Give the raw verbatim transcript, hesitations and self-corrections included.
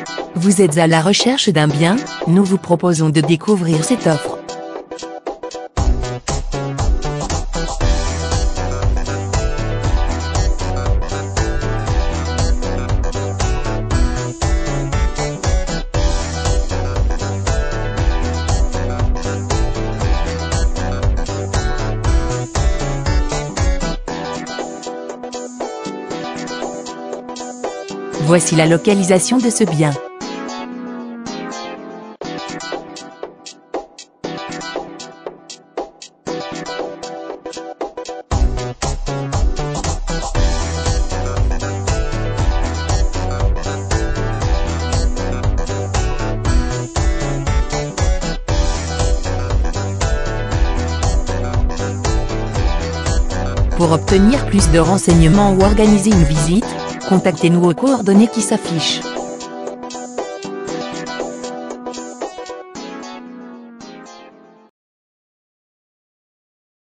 Vous êtes à la recherche d'un bien? Nous vous proposons de découvrir cette offre. Voici la localisation de ce bien. Pour obtenir plus de renseignements ou organiser une visite, contactez-nous aux coordonnées qui s'affichent.